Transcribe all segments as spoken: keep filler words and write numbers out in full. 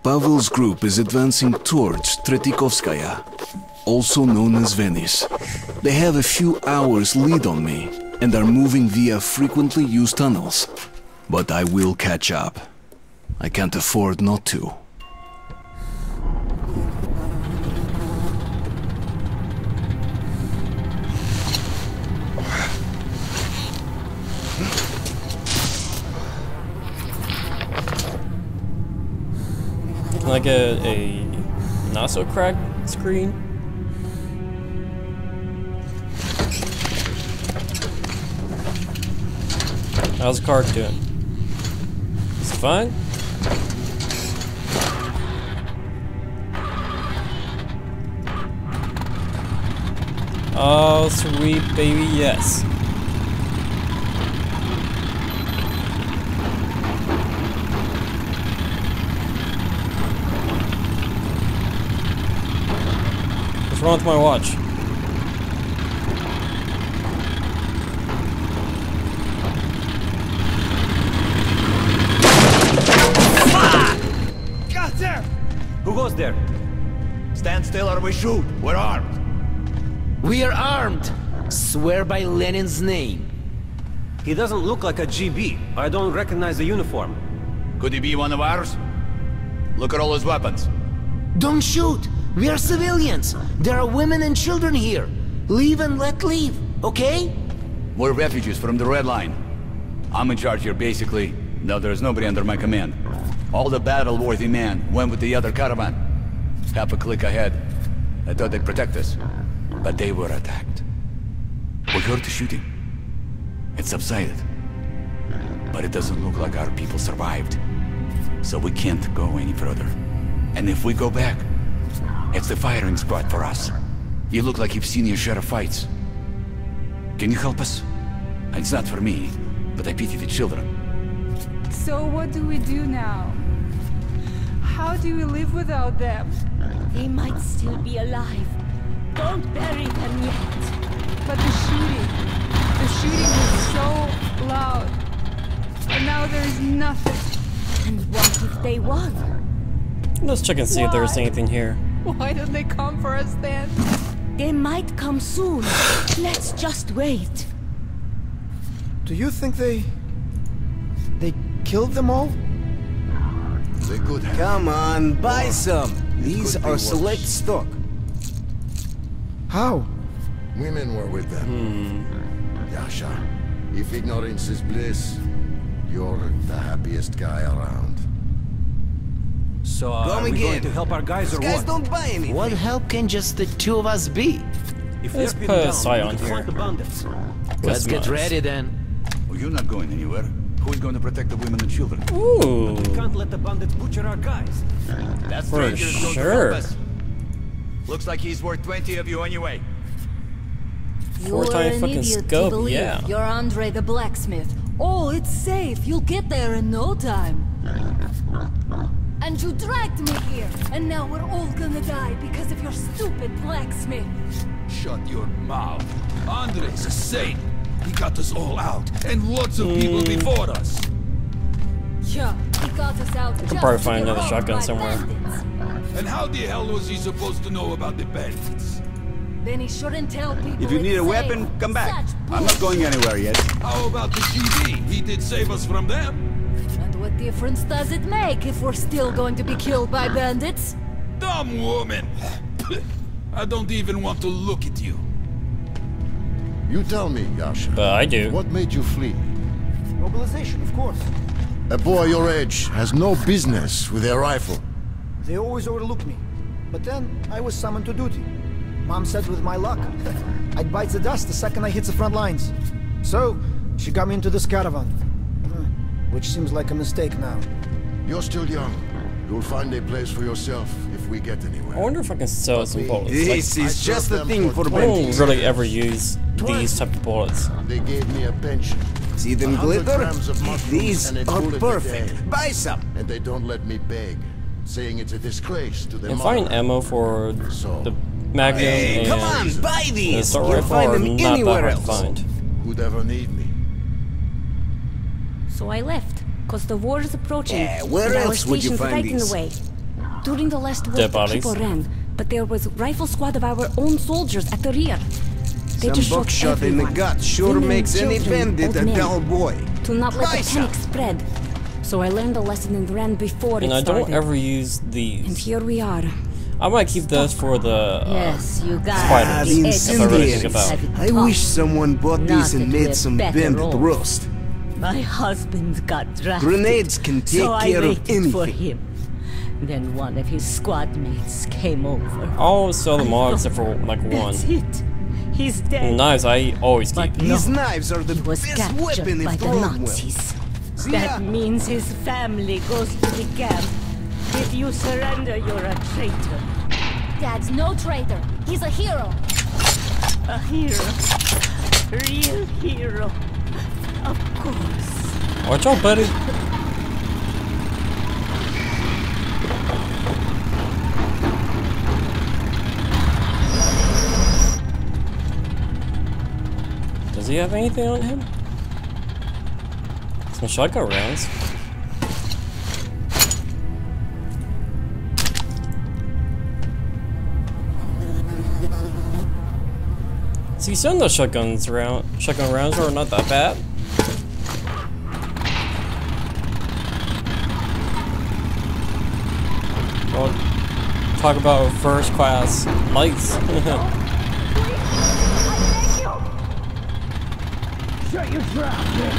Pavel's group is advancing towards Tretikovskaya, also known as Venice. They have a few hours lead on me and are moving via frequently used tunnels. But I will catch up. I can't afford not to. Can I get a not so cracked screen? How's the card doing? Is it fine? Oh, sweet baby, yes. What's wrong with my watch? Who goes there? Stand still or we shoot. We're armed. We are armed. Swear by Lenin's name. He doesn't look like a G B. I don't recognize the uniform. Could he be one of ours? Look at all his weapons. Don't shoot. We are civilians. There are women and children here. Leave and let leave, okay? We're refugees from the Red Line. I'm in charge here, basically. No, there's nobody under my command. All the battle-worthy men went with the other caravan. Half a click ahead. I thought they'd protect us. But they were attacked. We heard the shooting. It subsided. But it doesn't look like our people survived. So we can't go any further. And if we go back, it's the firing squad for us. You look like you've seen your share of fights. Can you help us? It's not for me, but I pity the children. So what do we do now? How do we live without them? They might still be alive. Don't bury them yet. But the shooting, the shooting was so loud. And now there's nothing. And what if they won? Let's check and see Why? if there's anything here. Why don't they come for us then? They might come soon. Let's just wait. Do you think they... they killed them all? They could have. Come on, buy some. It These could be are worse. select stock. How? Women were with them. Hmm. Yasha, if ignorance is bliss, you're the happiest guy around. So, uh, Come are we again. going to help our guys These or guys what? don't buy anything. What help can just the two of us be? If Let's they're put a pinned sight down, on we can here. fight the bandits. Let's get Customize. ready then. Well, you're not going anywhere. Who's going to protect the women and children? Ooh. We can't let the bandits butcher our guys. That For stranger is going to sure. help us. Looks like he's worth twenty of you anyway. Four You're time an fucking idiot to scope, believe yeah. You're Andre the blacksmith. Oh, it's safe. You'll get there in no time. And you dragged me here, and now we're all gonna die because of your stupid blacksmith. Shut your mouth. Andre's a saint. He got us all out, and lots of people Mm. before us. Yeah, he got us out. We can probably find another shotgun somewhere. And how the hell was he supposed to know about the bandits? Then he shouldn't tell people. If you it's need a safe. weapon, come back. Such I'm not going bullshit. anywhere yet. How about the G B? He did save us from them. And what difference does it make if we're still going to be killed by bandits? Dumb woman. I don't even want to look at you. You tell me, Yasha. But I do. What made you flee? Mobilization, of course. A boy your age has no business with a rifle. They always overlook me. But then, I was summoned to duty. Mom said with my luck, I'd bite the dust the second I hit the front lines. So, she got me into this caravan. Which seems like a mistake now. You're still young. You'll find a place for yourself if we get anywhere. I wonder if I can sell some bullets. This Like, is just a thing for I don't bandits. really ever use these type of bullets. They gave me a pension. See them A hundred glitter? grams of mushrooms These and a are bullet a perfect. day. Buy some. And they don't let me beg, saying it's a disgrace to the And find mother. ammo for So, the Magnum Hey, and come on, buy the these. assault You'll rifle find are them not that anywhere hard to else. find. who'd ever need me? So I left, cause the war is approaching. Yeah, where and else our would you station's find right in these? the way. During the last war, Dead the bodies. people ran, but there was a rifle squad of our own soldiers at the rear. They Some just shot buckshot in the everyone. gut sure Women, makes any children, bandit old a men. dull boy. To not let the Bicep. panic spread. So I learned a lesson and ran before And it I started. don't ever use these. And here we are. I might keep those for the uh, Yes, you got spiders. The That's what I really think incendiaries. about. I wish someone bought Not these and that made we're some better bandit off. roast. My husband got drafted. Grenades can take so I care of waited for anything. him. Then one of his squad mates came over. I'll sell them I all thought, except for like one. That's it. He's dead. Knives I always keep. But no, These knives are the he was best captured weapon by if the thrown well. Nazis. See That ya. means his family goes to the camp. If you surrender, you're a traitor. Dad's no traitor. He's a hero. A hero. Real hero. Of course. Watch out, buddy. Does he have anything on him? Some shotgun rounds. See, some of those shotguns round, shotgun rounds are not that bad. Well, talk about first class lights. Shut your trap, man!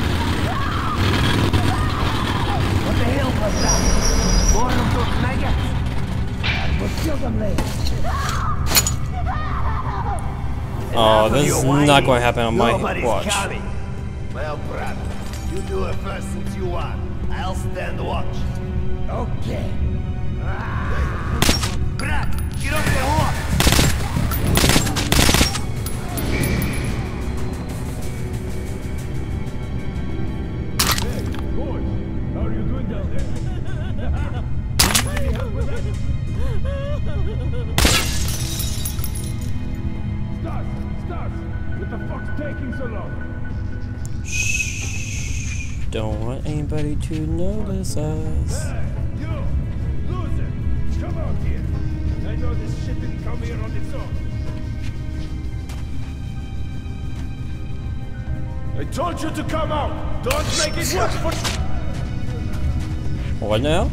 What the hell was that? More of those maggots? We'll kill them later. Oh, this is not going to happen on my Nobody's watch. coming. Well, brother, you do it first since you won. I'll stand watch. Okay. Brad, get off the horse! How are you doing down there? Stars, stars, what the fuck's taking so long? Shh. Don't want anybody to notice us. Hey, you, loser, come out here. I know this shit didn't come here on its own. I told you to come out. Don't make it worse for. What now?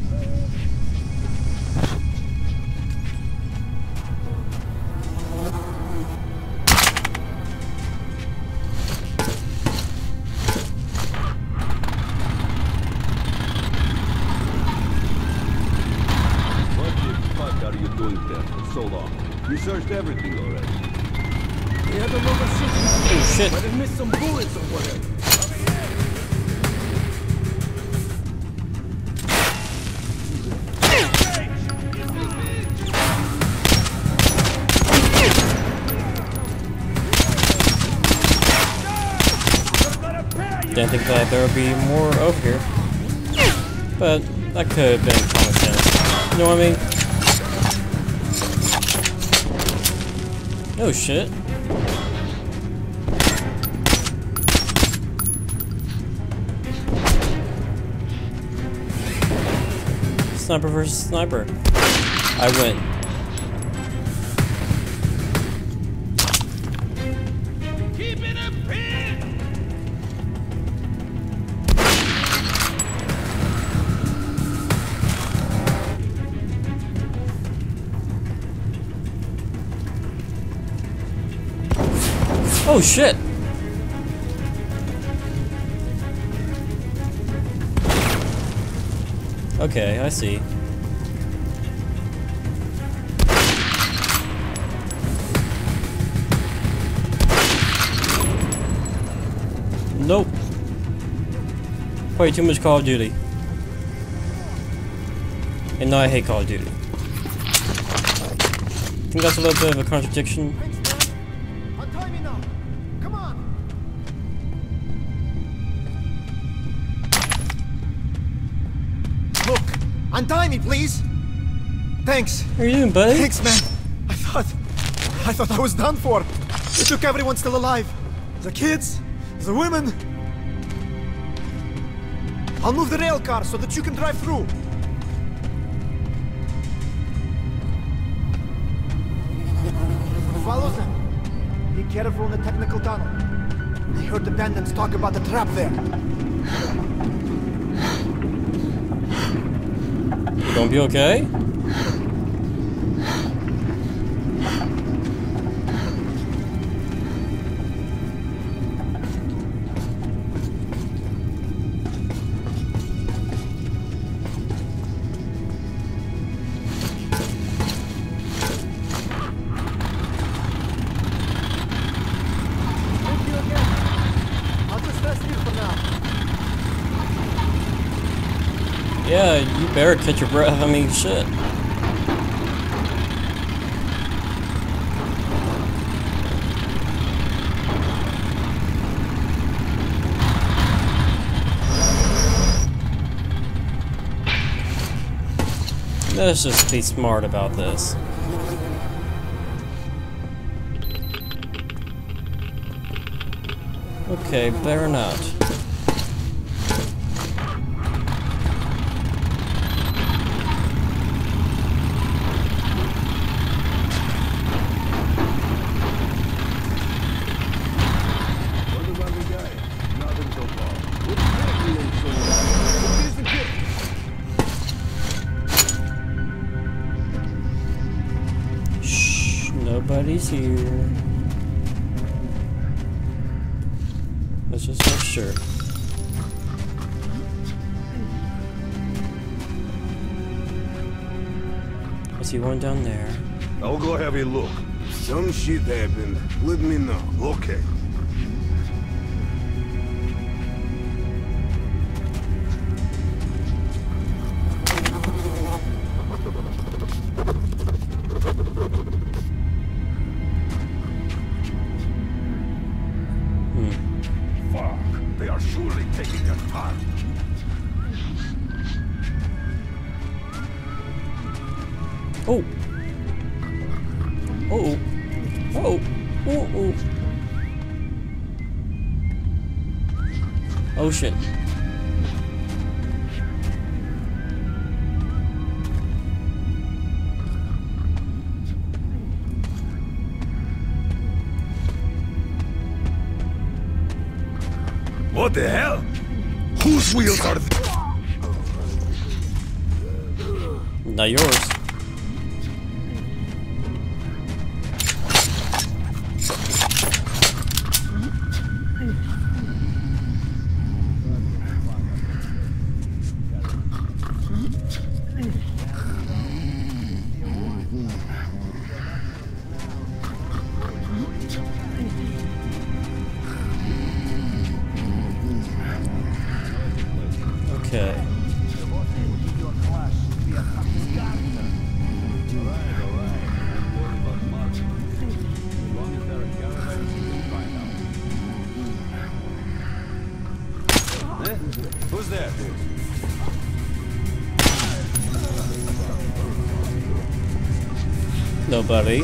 What the fuck are you doing there for so long? We searched everything already. We had a lot of shit. Oh shit. Might have missed some bullets or whatever. Didn't think that there would be more over here. But that could have been common sense. You know what I mean? Oh shit. Sniper versus sniper. I win. Oh shit! Okay, I see. Nope. Play too much Call of Duty. And now I hate Call of Duty. Think that's a little bit of a contradiction. Untie me now. Come on. Look, untie me, please. Thanks. How are you doing, buddy? Thanks, man. I thought, I thought I was done for. They took everyone still alive. The kids, the women. I'll move the rail car so that you can drive through. Follow them. Be careful in the technical tunnel. I heard the bandits talk about the trap there. You gonna be okay? Yeah, you better catch your breath. I mean, shit. Let's just be smart about this. Okay, better not. Nobody's here. Let's just make sure. I see one down there. I'll go have a look. Some shit happened. Let me know. Okay. Oh. Oh. Oh. Oh. Oh. Oh shit. What the hell? Whose wheels are th- Not yours. Okay. Who's there? Nobody.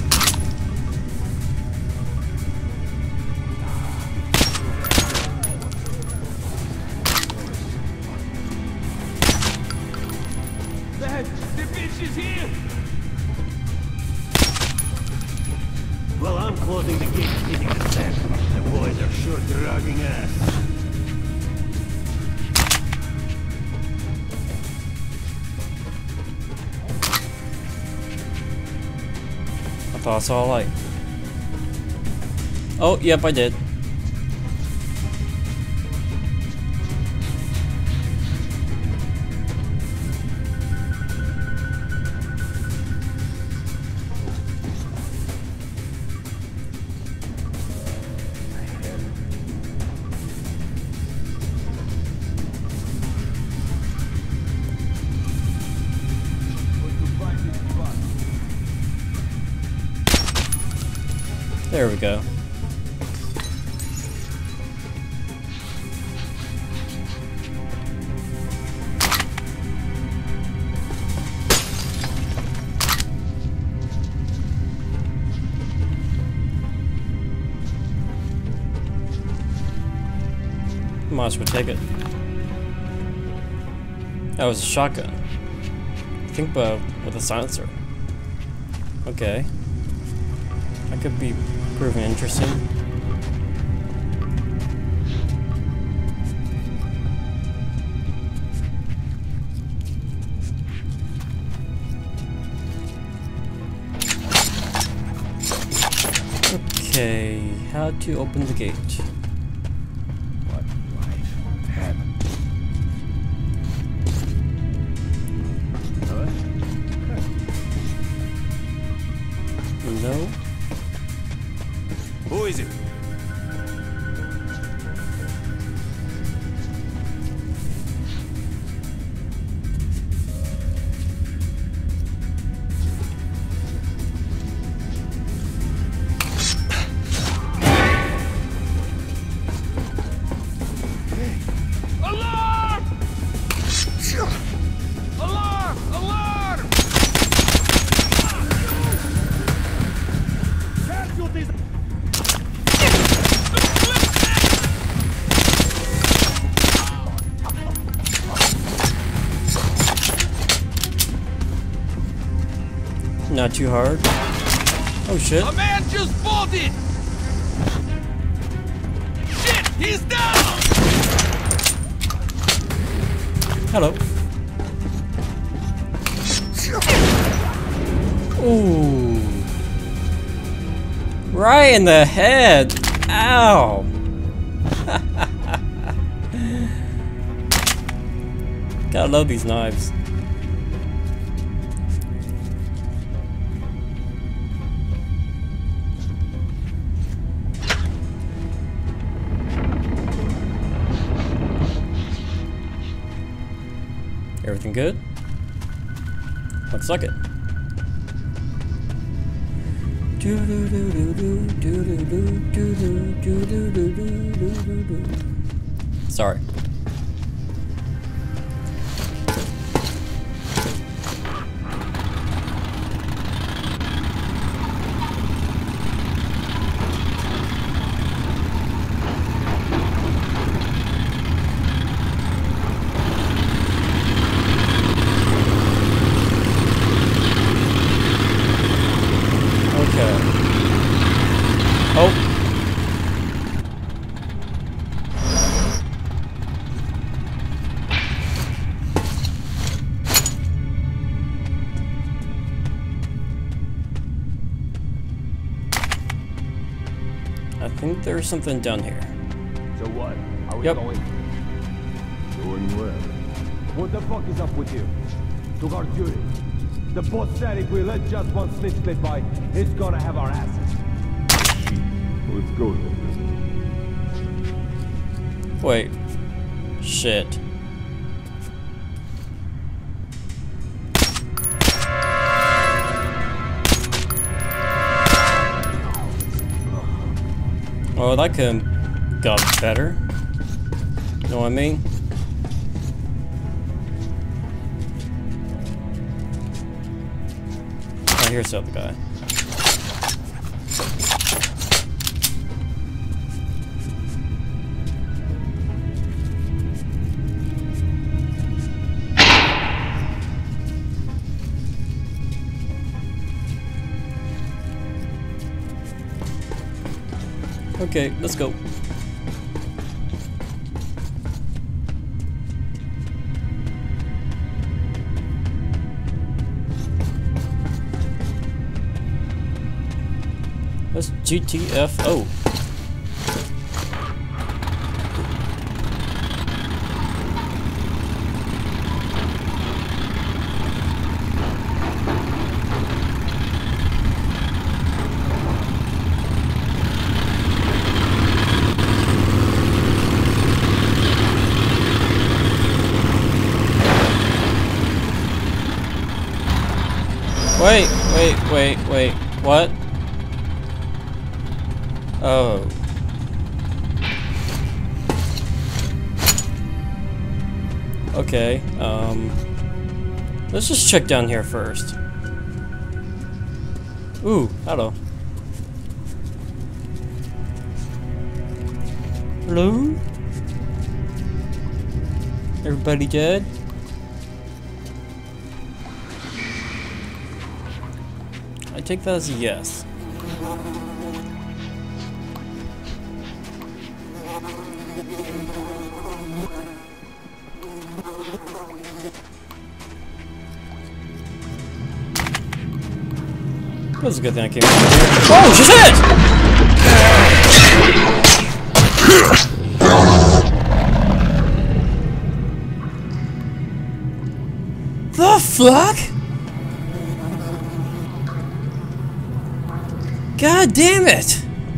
Dad, the bitch is here! Well, I'm closing the gate and hitting the stand. The boys are sure dragging ass. I thought I saw a light. Oh, yep, I did. There we go. Might as well take it. That was a shotgun. I think, but with a silencer. Okay. That could be proven interesting. Okay, how to open the gate? What life happened? No. Who is it? Alarm! Alarm! Alarm! Casualties! Not too hard. Oh shit. A man just bolted! Shit! He's down! Hello. Ooh. Right in the head. Ow. Gotta love these knives. Everything good? Looks like it. Sorry. Oh. I think there's something down here. So what? Are we Yep. going? Doing well. What the fuck is up with you? Took our duty. The boss said if we let just one snitch slip by, he's gonna have our asses. Let's go then. Wait. Shit. Oh, that could have got better. Know what I mean? Oh, here's the other guy. Okay, let's go. That's G T F O. Wait, wait, wait, wait. What? Oh. Okay, um... let's just check down here first. Ooh, hello. Hello? Everybody dead? I take that as a yes. That was a good thing I came over here. Oh shit! The fuck? God damn it!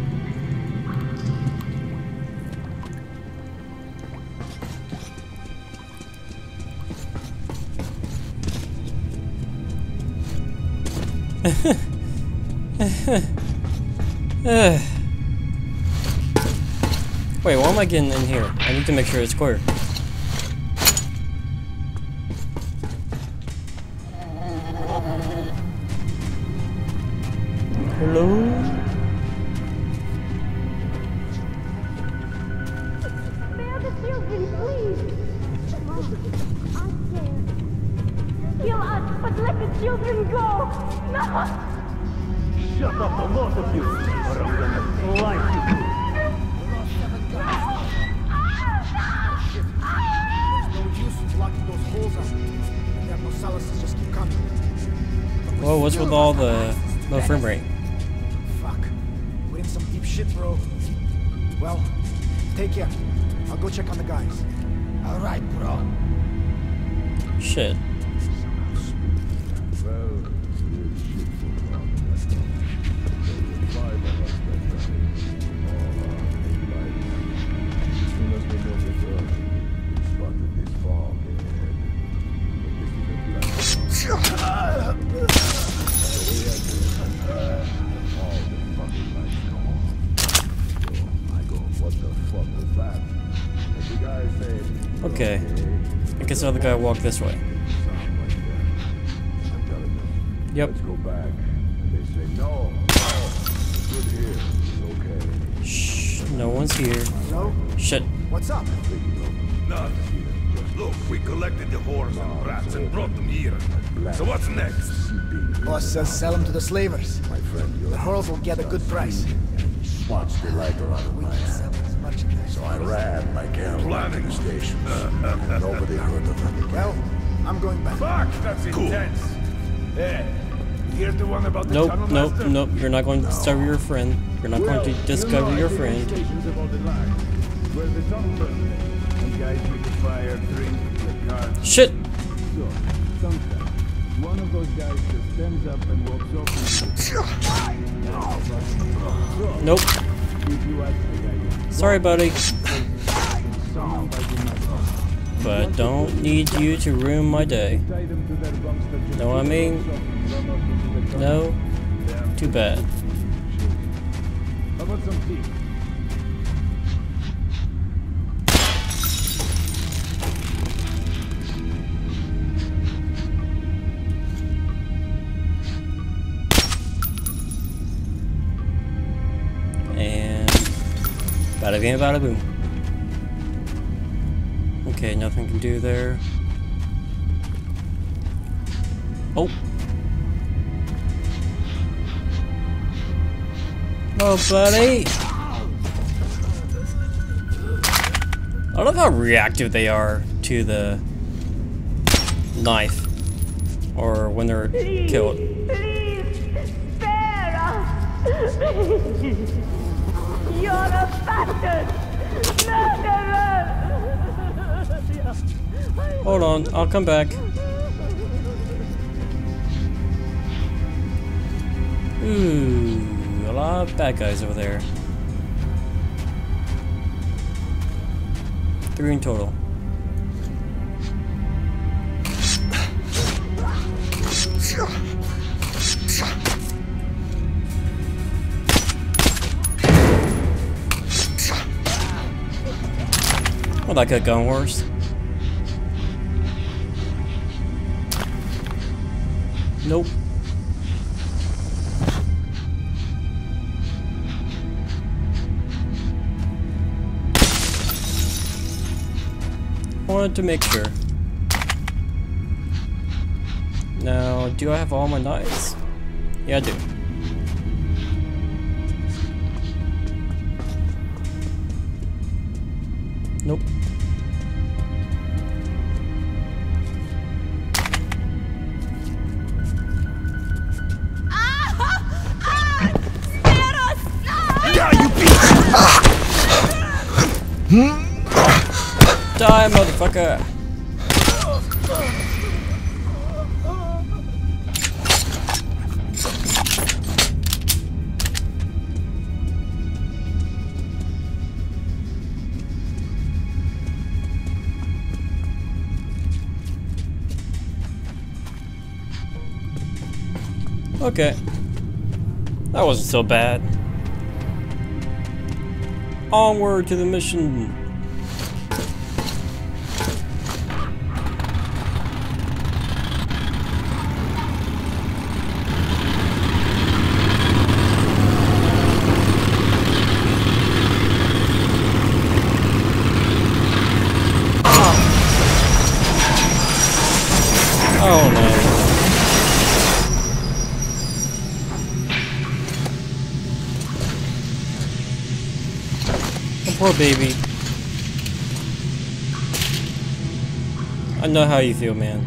uh. Wait, why am I getting in here? I need to make sure it's clear. Hello? Spare the children, please! I'm scared. Kill us, but let the children go! No! Shut up, the both of you, or I'm gonna slice you. There's no use in blocking those holes up. That Marcellus just keep coming. Whoa, what's with all the low frame rate? Fuck. We're in some deep shit, bro. Well, take care. I'll go check on the guys. Alright, bro. Shit. Okay. I guess the other guy walked this way. Yep. Let's go back. And they say no. No. Good here. It's okay. Shh. No one's here. So? Shit. What's up? Nothing. Look, we collected the whores and brats and brought them here. So what's next? Boss says sell them to the slavers. My friend, the whores will get a good price. Watch the light around my hand. So I ran my camera Planning. to the station. Nobody heard of it. Well, I'm going back. Fuck, that's Cool. intense. Hey, here's the one about the Nope, tunnel nope, master? nope. You're not going to discover your friend. You're not going to discover your friend. Where the tunnel burns. Some guys make a fire, drink, play cards. Shit! So, sometimes, one of those guys just stands up and walks off into the... Nope. If you ask the guy, Sorry, buddy. someone by the night, But don't need you to ruin my day. tie them to their bunks that just Know what I mean? run off into the tunnel. No? Too bad. How about some tea? And bada bing, bada boom. Okay, nothing can do there. Oh. Oh, buddy. I love how reactive they are to the knife, or when they're killed. Please, spare us! You're a bastard! Murderer! Hold on, I'll come back. Ooh, a lot of bad guys over there. Three in total. Well, that could have gone worse. Nope. Wanted to make sure. Now, do I have all my knives? Yeah, I do. Die, motherfucker! Okay. That wasn't so bad. Onward to the mission. Oh no. Poor baby. I know how you feel, man.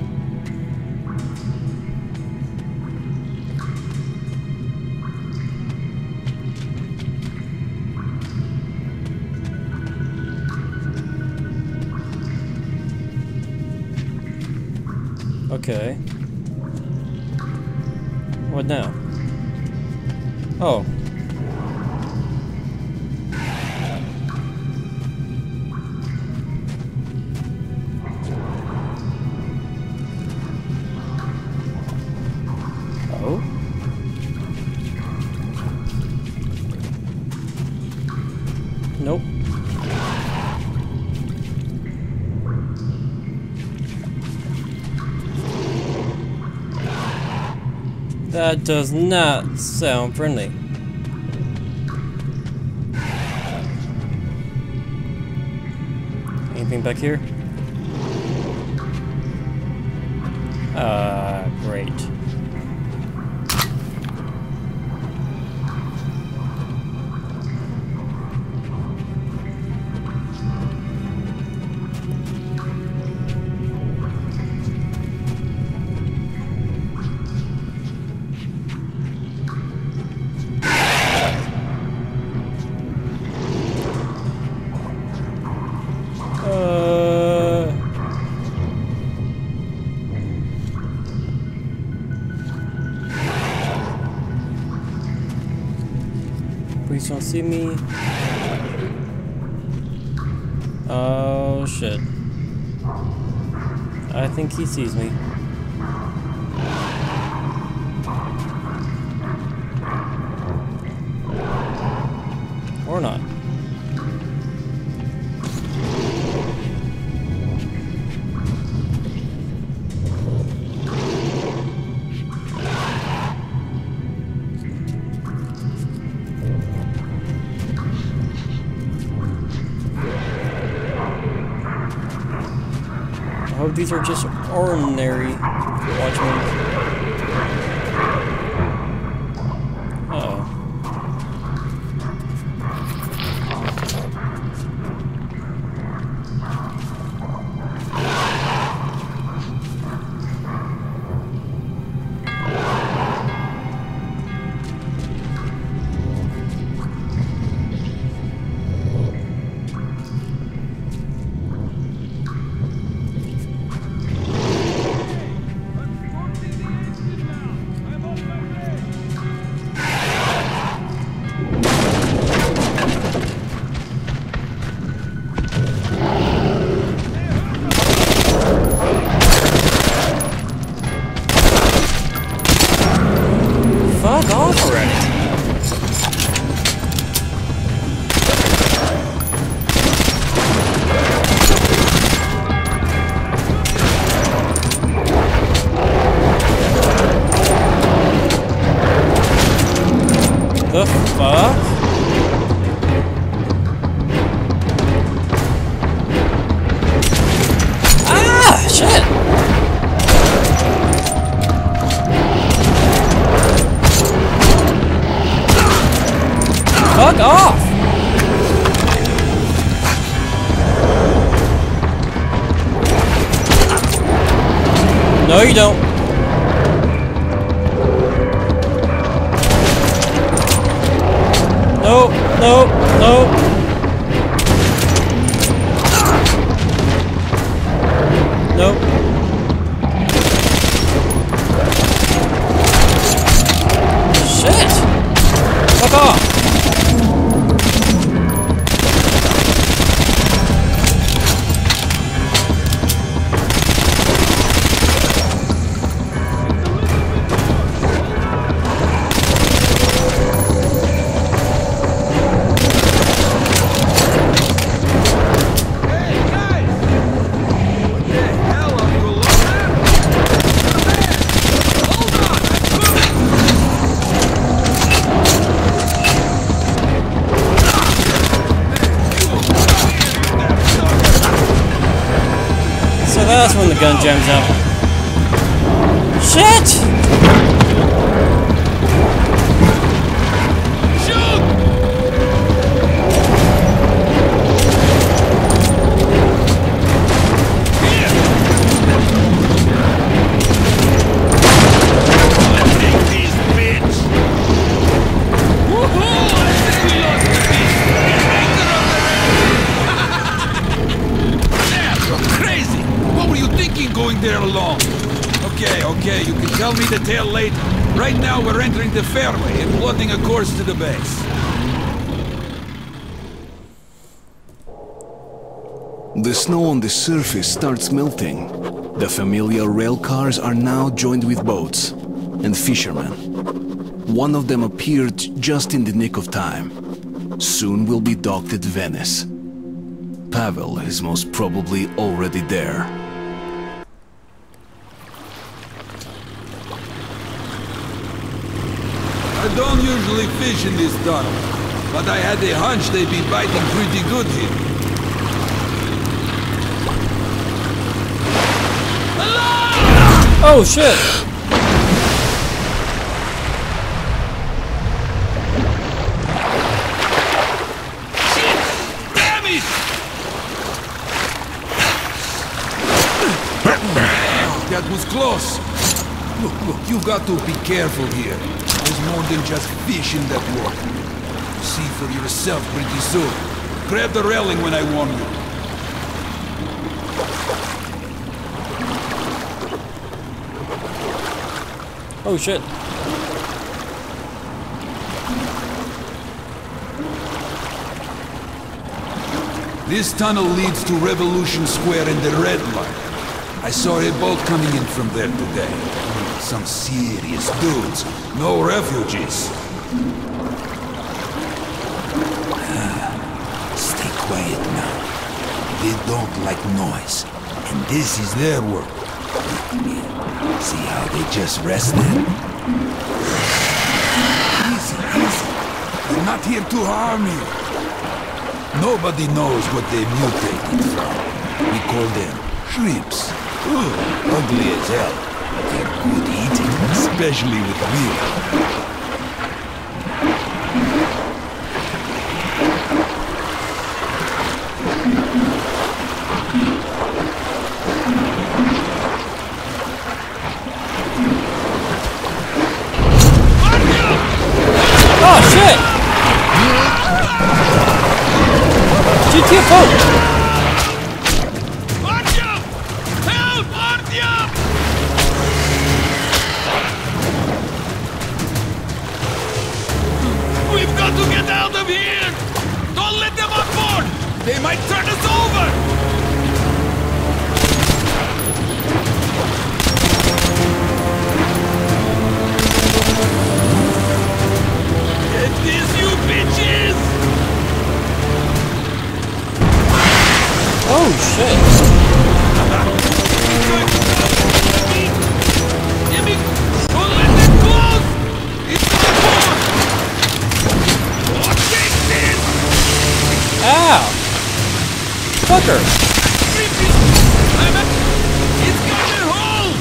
Okay. What now? Oh. Nope. That does not sound friendly. Anything back here? Ah, uh, great. Please don't see me. Oh shit. I think he sees me. Or not. I hope these are just ordinary watchmen. Uh-oh. Fuck off already. The fuck? Ah, shit. Fuck off! No, you don't. No, no, no. that's when the gun jams up. Shit! Okay, you can tell me the tale later. Right now, we're entering the fairway and plotting a course to the base. The snow on the surface starts melting. The familiar rail cars are now joined with boats and fishermen. One of them appeared just in the nick of time. Soon we'll be docked at Venice. Pavel is most probably already there. I don't usually fish in this tunnel, but I had a hunch they'd be biting pretty good here. Oh shit! Shit! Damn it! That was close. Look, look, you got to be careful here. There's more than just fish in that water. See for yourself pretty soon. Grab the railing when I warn you. Oh shit. This tunnel leads to Revolution Square and the Red Line. I saw a boat coming in from there today. Some serious dudes. No refugees. Stay quiet now. They don't like noise. And this is their work. See how they just rested? Easy, easy. They're not here to harm you. Nobody knows what they mutated from. We call them shrimps. Ugh, ugly as hell. But they're good eating, especially with meat. Oh shit! G T F O! We've got to get out of here! Don't let them on board! They might turn us over! Get this, you bitches! Oh shit! Jimmy, don't let them close! It's on board! Oh, take this! Ow! Fucker! It's coming home!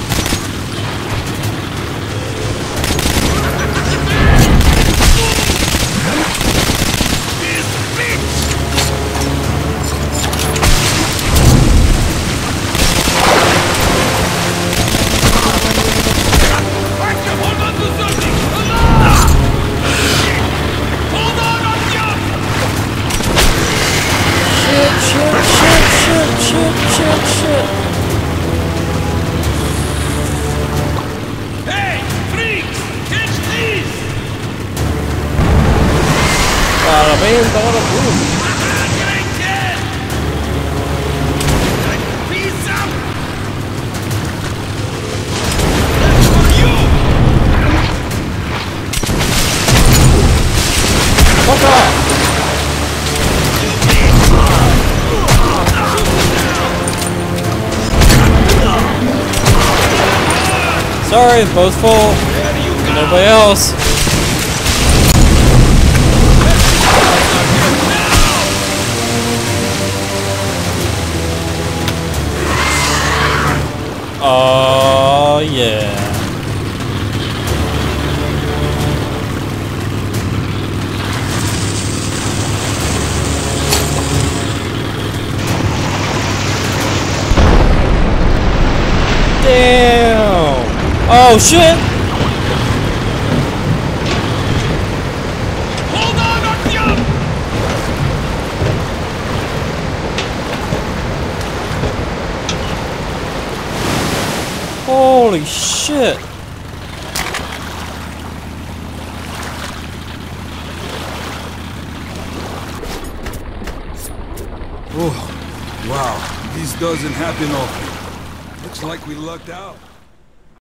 This bitch! Hold on to something! Hold on, Artyom! Shit, shit, shit, shit, shit, shit, shit. Hey, freaks! Catch these! Bada bing, bada boom. Great dead! Peace out! That's for you! Fuck off! Sorry, boat's full. Nobody else. Oh yeah. Damn! Oh shit! Hold on, Artyom! Holy shit! Oh, wow. This doesn't happen often. Looks like we lucked out.